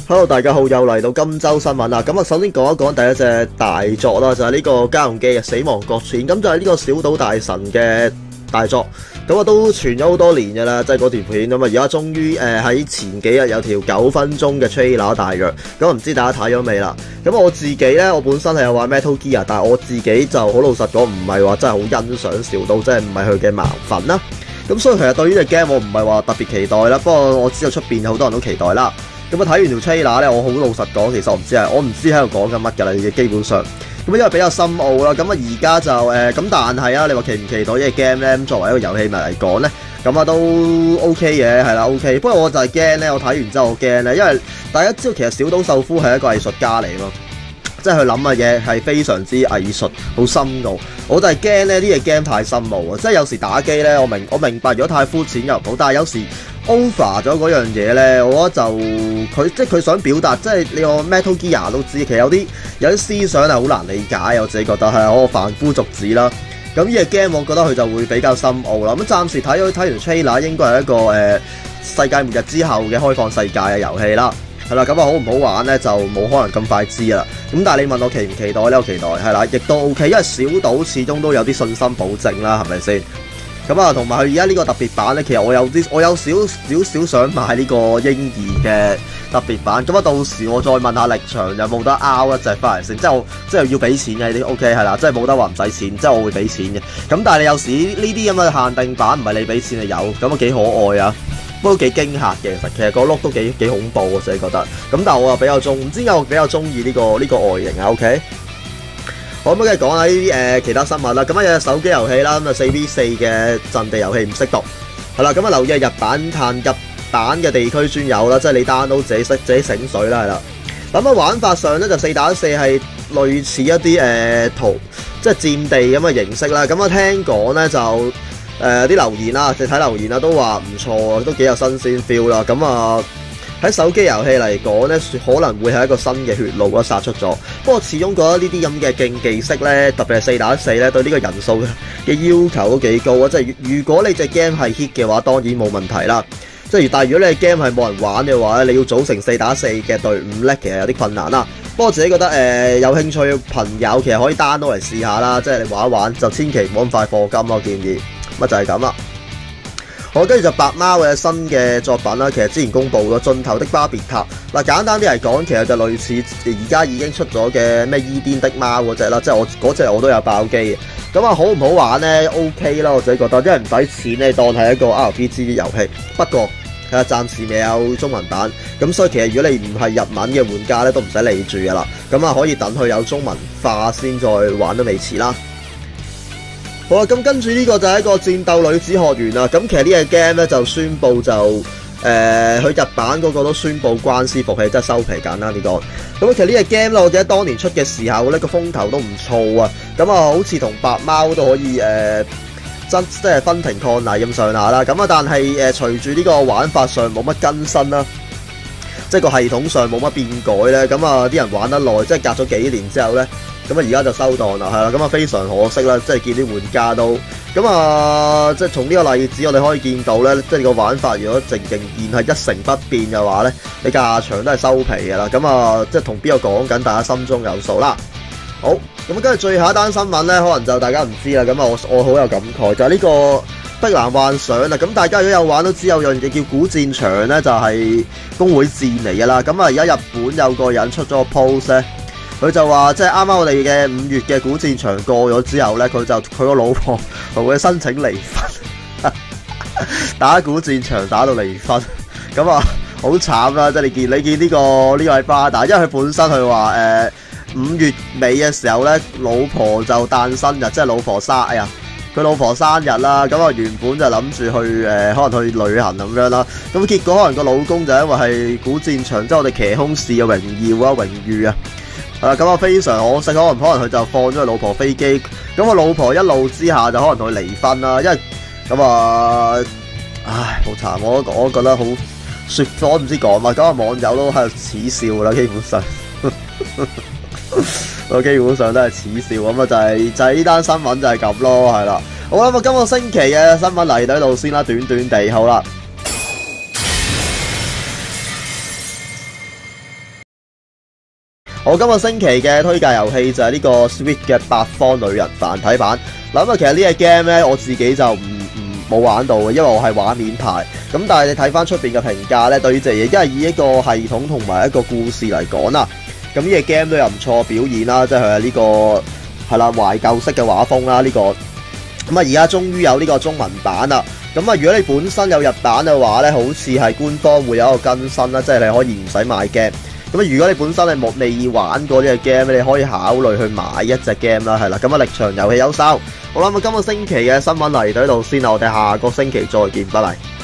Hello， 大家好，又嚟到今周新聞啦。咁啊，首先講一講第一隻大作啦，就係呢個家用機嘅《死亡擱淺》。咁就係呢個小島大神嘅大作。咁啊，都傳咗好多年㗎啦，即係嗰條片。咁啊，而家終於喺前幾日有條9分鐘嘅 trailer 大約。咁唔知大家睇咗未啦？咁我自己咧，我本身係有玩 Metal Gear，但係我自己就好老實講，唔係話真係好欣賞小島，即係唔係佢嘅盲粉啦。咁所以其實對於呢隻 game 我唔係話特別期待啦。不過我知道出邊有好多人都期待啦。咁啊，睇完條 trailer 咧，我好老實講，其實我唔知喺度講緊乜㗎啦，基本上。咁因為比較深奧啦，咁啊而家就咁，但係啊，你話期唔期待呢隻 game 咧？咁作為一個遊戲迷嚟講咧，咁啊都 OK 嘅，係啦 OK。不過我就係驚咧，我睇完之後我驚咧，因為大家知道其實小島秀夫係一個藝術家嚟咯。即係佢諗嘅嘢係非常之藝術，好深奧。我就係驚咧，呢隻 game 太深奧啊！即係有時打機咧，我明白，如果太膚淺又唔好，但係有時 over 咗嗰樣嘢咧，我覺得就佢想表達，即係你個 Metal Gear 都知，其實有啲思想係好難理解，我自己覺得係我凡夫俗子啦。咁呢隻 game 我覺得佢就會比較深奧啦。咁暫時睇完 trailer 應該係一個世界末日之後嘅開放世界嘅遊戲啦。係啦，咁啊好唔好玩咧就冇可能咁快知啦。咁但係你問我期唔期待咧，我期待係啦，亦都 OK，因為小島始終都有啲信心保證啦，係咪先？咁啊，同埋佢而家呢個特別版咧，其實我有少想買呢個嬰兒嘅特別版。咁啊，到時我再問下力場有冇得拗一隻翻嚟先，即係要俾錢嘅呢啲 OK 係啦，即係冇得話唔使錢，即係我會俾錢嘅。咁但係你有時呢啲咁嘅限定版唔係你俾錢就有，咁啊幾可愛啊！不過都幾驚嚇嘅，其實個碌都幾恐怖，我自己覺得。咁但係我又比較唔知點解我比較中意呢個外形啊。OK， 好，咁跟住講下呢啲其他新聞啦。咁啊有隻手機遊戲啦，咁啊4v4嘅陣地遊戲唔識讀，係啦。咁啊留意係日版嘅地區專有啦，即係你 download 自己醒水啦，係啦。咁啊玩法上咧就4打4係類似一啲即係戰地咁嘅形式啦。咁啊聽講咧就。啲留言啦，睇留言啦，都話唔錯啊，都幾有新鮮 feel 啦。咁啊喺手機遊戲嚟講咧，可能會係一個新嘅血路啦，殺出咗。不過始終覺得呢啲咁嘅競技式咧，特別係4打4咧，對呢個人數嘅要求都幾高啊。即係如果你隻 game 係 hit 嘅話，當然冇問題啦。即係但係如果你隻 game 係冇人玩嘅話咧，你要組成4打4嘅隊伍咧，其實有啲困難啦。不過我自己覺得有興趣嘅朋友其實可以 download嚟試下啦，即係你玩一玩就千祈唔好咁快課金咯，建議。咪就係咁啦。好，跟住就白貓嘅新嘅作品啦。其實之前公布咗《盡頭的巴別塔》嗱，簡單啲嚟講，其實就類似而家已經出咗嘅咩伊甸的貓嗰隻啦，即係嗰隻我都有爆機嘅。咁啊，好唔好玩咧 ？OK 啦，我自己覺得，因為唔使錢咧，當係一個 RPG 遊戲。不過暫時未有中文版，咁所以其實如果你唔係日文嘅玩家咧，都唔使理住噶啦。咁啊，可以等佢有中文化先再玩都未遲啦。好啦，咁跟住呢個就係一個戰鬥女子學員啦。咁其實呢個 game 咧就宣布就佢日版嗰個都宣布關師傅氣，即係收皮，簡單啲講。咁其實呢個 game 咧，我記得當年出嘅時候咧個風頭都唔錯啊。咁啊，好似同白貓都可以即係分庭抗禮咁上下啦。咁啊，但係隨住呢個玩法上冇乜更新啦，即係個系統上冇乜變改咧。咁啊，啲人玩得耐，即係隔咗幾年之後咧。咁啊，而家就收檔啦，係啦，咁啊非常可惜啦，即係見啲玩家都咁啊，即係從呢個例子我哋可以見到咧，即係個玩法如果仍然係一成不變嘅話咧，你下場都係收皮嘅啦。咁啊，即係同邊個講緊，大家心中有數啦。好，咁跟住最後一單新聞咧，可能就大家唔知啦。咁啊，我好有感慨，就係呢個碧藍幻想啦。咁大家如果有玩都知有樣嘢叫古戰場咧，就係公會戰嚟嘅啦。咁啊，而家日本有個人出咗個 post 咧。佢就話，即係啱啱我哋嘅5月嘅古戰場過咗之後咧，佢個老婆同佢申請離婚，打古戰場打到離婚，咁啊好慘啦！即係你見呢位巴打，因為佢本身佢話5月尾嘅時候咧，老婆就誕生日，即係佢老婆生日啦，咁啊原本就諗住去可能去旅行咁樣啦，咁結果可能個老公就因為係古戰場，即係我哋騎空士嘅榮耀啊、榮譽啊。咁啊非常可惜，可能佢就放咗佢老婆飛機，咁個老婆一怒之下就可能同佢離婚啦，因為咁啊，唉好慘，我覺得好說我唔知講乜，咁啊網友都喺度恥笑啦，基本上，我基本上都係恥笑，咁啊就係呢單新聞就係咁咯，係啦，好啦，咁今個星期嘅新聞嚟到呢度先啦，短短地好啦。 我今個星期嘅推介遊戲就係呢個 Switch 嘅八方旅人繁體版。嗱咁其實呢個 game 咧，我自己就冇玩到嘅，因為我係畫面派。咁但係你睇翻出邊嘅評價咧，對於隻嘢，因為以一個系統同埋一個故事嚟講啦，咁呢個 game 都有唔錯表現啦，即係呢個係啦懷舊式嘅畫風啦，呢個咁啊而家終於有呢個中文版啦。咁啊，如果你本身有日版嘅話咧，好似係官方會有一個更新啦，即係你可以唔使買 game。咁啊，如果你本身係未玩過呢個 game，你可以考慮去買一隻 game 啦，係啦。咁啊，力場遊戲有收。好啦，咁今個星期嘅新聞嚟到呢度先啦，我哋下個星期再見，拜拜。